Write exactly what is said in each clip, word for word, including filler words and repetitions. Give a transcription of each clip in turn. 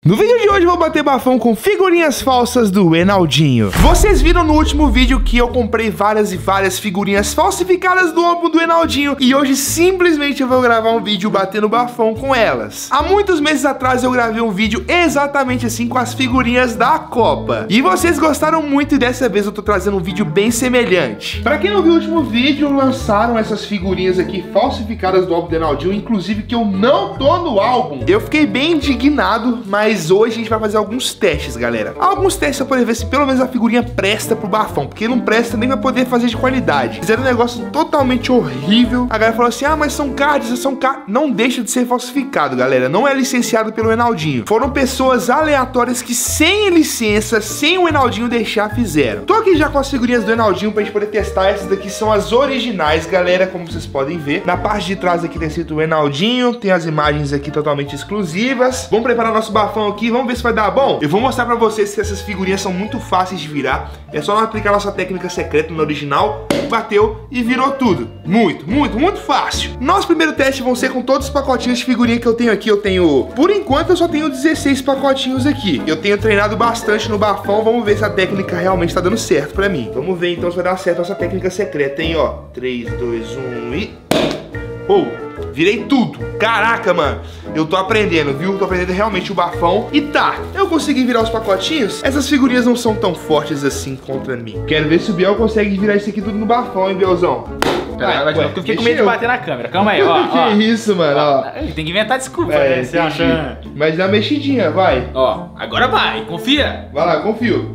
No vídeo de hoje eu vou bater bafão com figurinhas falsas do Enaldinho. Vocês viram no último vídeo que eu comprei várias e várias figurinhas falsificadas do álbum do Enaldinho e hoje simplesmente eu vou gravar um vídeo batendo bafão com elas. Há muitos meses atrás eu gravei um vídeo exatamente assim com as figurinhas da Copa e vocês gostaram muito e dessa vez eu tô trazendo um vídeo bem semelhante. Pra quem não viu o último vídeo, lançaram essas figurinhas aqui falsificadas do álbum do Enaldinho, inclusive que eu não tô no álbum. Eu fiquei bem indignado, mas Mas hoje a gente vai fazer alguns testes, galera. Alguns testes pra poder ver se pelo menos a figurinha presta pro bafão, porque não presta nem vai poder fazer de qualidade. Fizeram um negócio totalmente horrível. A galera falou assim, ah, mas são cards, são cards. Não deixa de ser falsificado, galera. Não é licenciado pelo Enaldinho. Foram pessoas aleatórias que sem licença, sem o Enaldinho deixar, fizeram. Tô aqui já com as figurinhas do Enaldinho pra gente poder testar. Essas daqui são as originais, galera, como vocês podem ver. Na parte de trás aqui tem escrito o Enaldinho, tem as imagens aqui totalmente exclusivas. Vamos preparar nosso bafão aqui, vamos ver se vai dar bom. Eu vou mostrar pra vocês que essas figurinhas são muito fáceis de virar. É só aplicar nossa técnica secreta no original, bateu e virou tudo. Muito, muito, muito fácil. Nosso primeiro teste vão ser com todos os pacotinhos de figurinha que eu tenho aqui. Eu tenho, por enquanto eu só tenho dezesseis pacotinhos aqui. Eu tenho treinado bastante no bafão, vamos ver se a técnica realmente tá dando certo pra mim. Vamos ver então se vai dar certo essa técnica secreta, hein, ó. três, dois, um e... Oh, virei tudo. Caraca, mano. Eu tô aprendendo, viu? Tô aprendendo realmente o bafão. E tá, eu consegui virar os pacotinhos. Essas figurinhas não são tão fortes assim contra mim. Quero ver se o Biel consegue virar isso aqui tudo no bafão, hein, Bielzão? Pera, ué, eu fiquei com medo de bater na câmera. Calma aí, ó. Que ó. isso, mano, ó. Tem que inventar desculpa, É, né? Você acha? Mas dá uma mexidinha, vai. Ó, agora vai, confia. Vai lá, confio.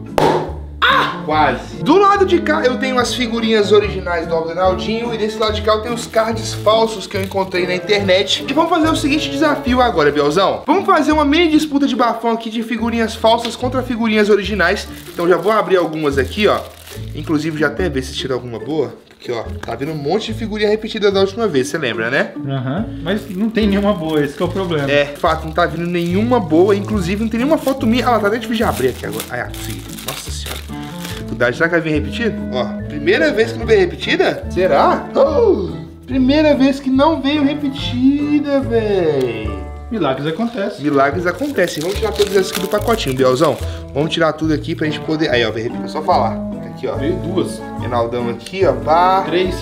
Ah! Quase. Do lado de cá eu tenho as figurinhas originais do álbum do Enaldinho e desse lado de cá eu tenho os cards falsos que eu encontrei na internet. E vamos fazer o seguinte desafio agora, Bielzão. Vamos fazer uma mini disputa de bafão aqui de figurinhas falsas contra figurinhas originais. Então já vou abrir algumas aqui, ó. Inclusive já até ver se tira alguma boa. Aqui, ó, tá vendo um monte de figurinha repetida da última vez, você lembra, né? Aham, uhum. Mas não tem nenhuma boa, esse que é o problema. É, de fato, não tá vindo nenhuma boa, inclusive não tem nenhuma foto minha. Ah, tá até difícil de abrir aqui agora. Ah, é, consegui. Nossa senhora. Dificuldade, será que vai vir repetido? Ó, primeira vez que não veio repetida? Será? Oh, primeira vez que não veio repetida, véi. Milagres acontecem. Milagres acontecem. Vamos tirar todas essas aqui do pacotinho, Bielzão. Vamos tirar tudo aqui pra gente poder... Aí, ó, veio repetido, é só falar. Aqui, ó. Veio duas. Enaldão aqui, ó, pá. Três.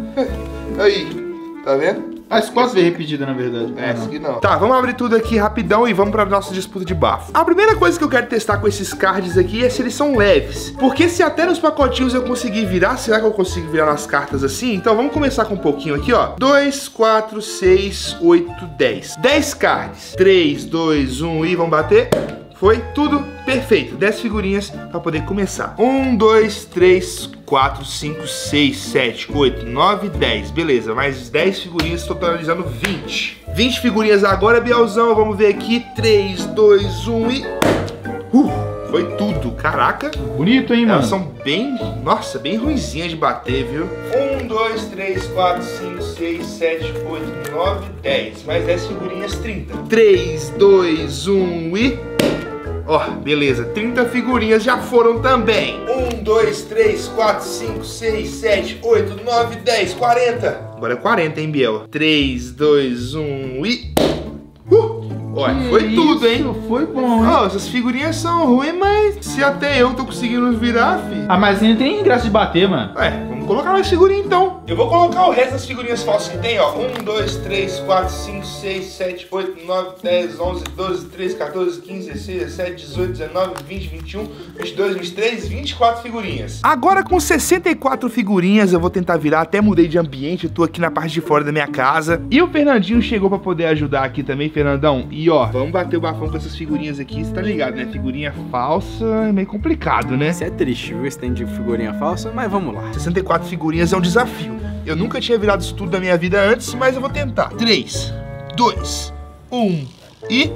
Aí, tá vendo? As quatro veio repetida, na verdade. É, essa aqui não. Tá, vamos abrir tudo aqui rapidão e vamos pra nossa disputa de bafo. A primeira coisa que eu quero testar com esses cards aqui é se eles são leves. Porque se até nos pacotinhos eu conseguir virar, será que eu consigo virar nas cartas assim? Então vamos começar com um pouquinho aqui, ó. dois, quatro, seis, oito, dez. dez cards. três, dois, um e vamos bater. Foi tudo perfeito. dez figurinhas pra poder começar. um, dois, três, quatro, cinco, seis, sete, oito, nove, dez. Beleza, mais dez figurinhas, totalizando vinte. vinte figurinhas agora, Bielzão. Vamos ver aqui. três, dois, um e... Uh, foi tudo. Caraca. Bonito, hein, mano? Elas são bem... Nossa, bem ruinzinhas de bater, viu? um, dois, três, quatro, cinco, seis, sete, oito, nove, dez. Mais dez figurinhas, trinta. três, dois, um e... Ó, oh, beleza, trinta figurinhas já foram também. um, dois, três, quatro, cinco, seis, sete, oito, nove, dez, quarenta. Agora é quarenta, hein, Biel? três, dois, um e... Uh! Olha, foi isso? Tudo, hein? Foi bom, hein? Oh, essas figurinhas são ruins, mas se até eu tô conseguindo virar, filho. Ah, mas ainda tem graça de bater, mano. Ué, vamos colocar mais figurinha então. Eu vou colocar o resto das figurinhas falsas que tem, ó. um, dois, três, quatro, cinco, seis, sete, oito, nove, dez, onze, doze, treze, quatorze, quinze, dezesseis, dezessete, dezoito, dezenove, vinte, vinte e um, vinte e dois, vinte e três, vinte e quatro figurinhas. Agora com sessenta e quatro figurinhas eu vou tentar virar, até mudei de ambiente, eu tô aqui na parte de fora da minha casa. E o Fernandinho chegou pra poder ajudar aqui também, Fernandão. E ó, vamos bater o bafão com essas figurinhas aqui, você tá ligado, né? Figurinha falsa é meio complicado, né? Isso é triste, viu? Esse tem de figurinha falsa, mas vamos lá. sessenta e quatro figurinhas é um desafio. Eu nunca tinha virado isso tudo da minha vida antes, mas eu vou tentar. três, dois, um e...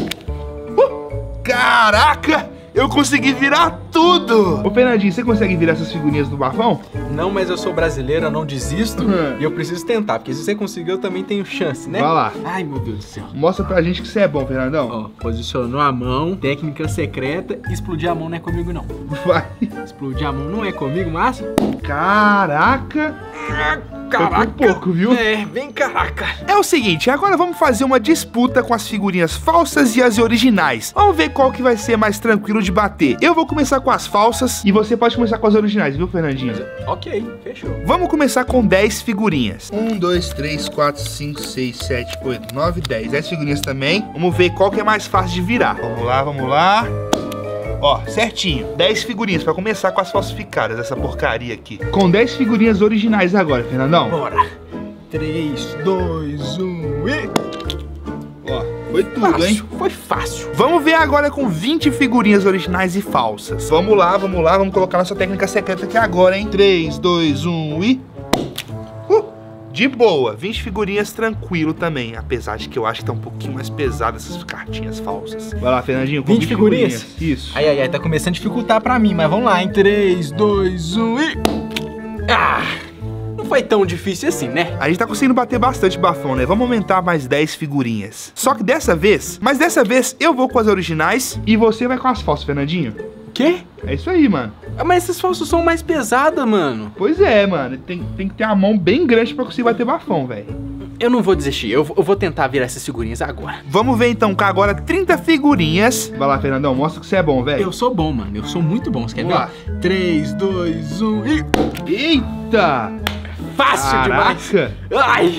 Uh! Caraca! Eu consegui virar tudo! Ô Fernandinho, você consegue virar essas figurinhas do bafão? Não, mas eu sou brasileiro, eu não desisto. Uhum. E eu preciso tentar, porque se você conseguir, eu também tenho chance, né? Vai lá. Ai, meu Deus do céu. Mostra pra gente que você é bom, Fernandão. Ó, posicionou a mão, técnica secreta. Explodir a mão não é comigo, não. Vai. Explodir a mão não é comigo, Márcio? Caraca! Caraca. Foi por pouco, viu? É, bem caraca. É o seguinte, agora vamos fazer uma disputa com as figurinhas falsas e as originais. Vamos ver qual que vai ser mais tranquilo de bater. Eu vou começar com as falsas e você pode começar com as originais, viu, Fernandinho? Ok, fechou. Vamos começar com dez figurinhas. um, dois, três, quatro, cinco, seis, sete, oito, nove, dez. dez figurinhas também. Vamos ver qual que é mais fácil de virar. Vamos lá, vamos lá. Ó, certinho. dez figurinhas pra começar com as falsificadas, essa porcaria aqui. Com dez figurinhas originais agora, Fernandão. Bora. três, dois, um e... Ó, foi tudo, Fácil, hein? foi fácil. Vamos ver agora com vinte figurinhas originais e falsas. Vamos lá, vamos lá. Vamos colocar nossa técnica secreta aqui agora, hein? três, dois, um e... Uh, de boa. vinte figurinhas tranquilo também. Apesar de que eu acho que tá um pouquinho mais pesado essas cartinhas falsas. Vai lá, Fernandinho. Com vinte figurinhas? Isso. Ai, ai, ai, tá começando a dificultar pra mim, mas vamos lá, em três, dois, um e... Ah, não foi tão difícil assim, né? A gente tá conseguindo bater bastante bafão, né? Vamos aumentar mais dez figurinhas. Só que dessa vez, mas dessa vez eu vou com as originais e você vai com as falsas, Fernandinho. Quê? É isso aí, mano. Mas essas falsas são mais pesadas, mano. Pois é, mano. Tem, tem que ter a mão bem grande pra conseguir bater bafão, velho. Eu não vou desistir, eu, eu vou tentar virar essas figurinhas agora. Vamos ver então com agora trinta figurinhas. Vai lá, Fernandão, mostra que você é bom, velho. Eu sou bom, mano, eu sou muito bom, você quer Vamos lá. ver? três, dois, um e... Eita! Fácil demais! Caraca! Ai!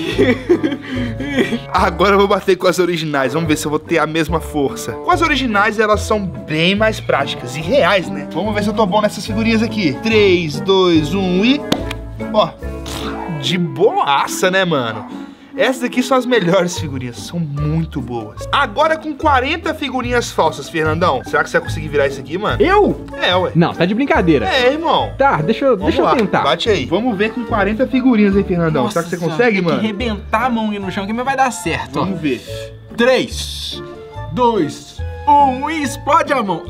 Agora eu vou bater com as originais, vamos ver se eu vou ter a mesma força. Com as originais, elas são bem mais práticas e reais, né? Vamos ver se eu tô bom nessas figurinhas aqui. três, dois, um e... Ó, de boaça, né, mano? Essas aqui são as melhores figurinhas, são muito boas. Agora com quarenta figurinhas falsas, Fernandão. Será que você vai conseguir virar isso aqui, mano? Eu? É, ué. Não, tá de brincadeira. É, irmão. Tá, deixa eu, Vamos deixa lá, eu tentar. bate aí. Vamos ver com quarenta figurinhas aí, Fernandão. Será que você consegue, tem mano? que arrebentar a mão aí no chão que vai dar certo, ó. Vamos ver. três, dois, um e explode a mão.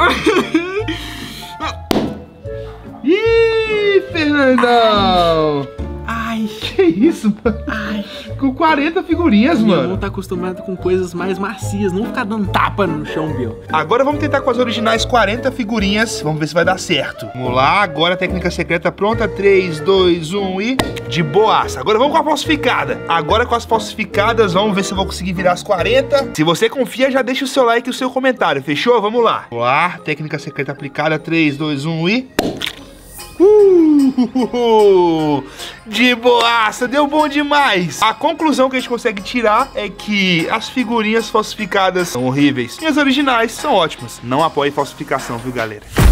Ih, Fernandão! Ai, Que isso, mano? ai. Com quarenta figurinhas, Minha mano. mão tá acostumada com coisas mais macias, não ficar dando tapa no chão, Bill. Agora vamos tentar com as originais quarenta figurinhas. Vamos ver se vai dar certo. Vamos lá, agora a técnica secreta pronta. três, dois, um e... De boaça. Agora vamos com a falsificada. Agora com as falsificadas, vamos ver se eu vou conseguir virar as quarenta. Se você confia, já deixa o seu like e o seu comentário. Fechou? Vamos lá. Vamos lá, técnica secreta aplicada. três, dois, um e... Uh, de boaça, deu bom demais. A conclusão que a gente consegue tirar é que as figurinhas falsificadas são horríveis e as originais são ótimas. Não apoie falsificação, viu, galera?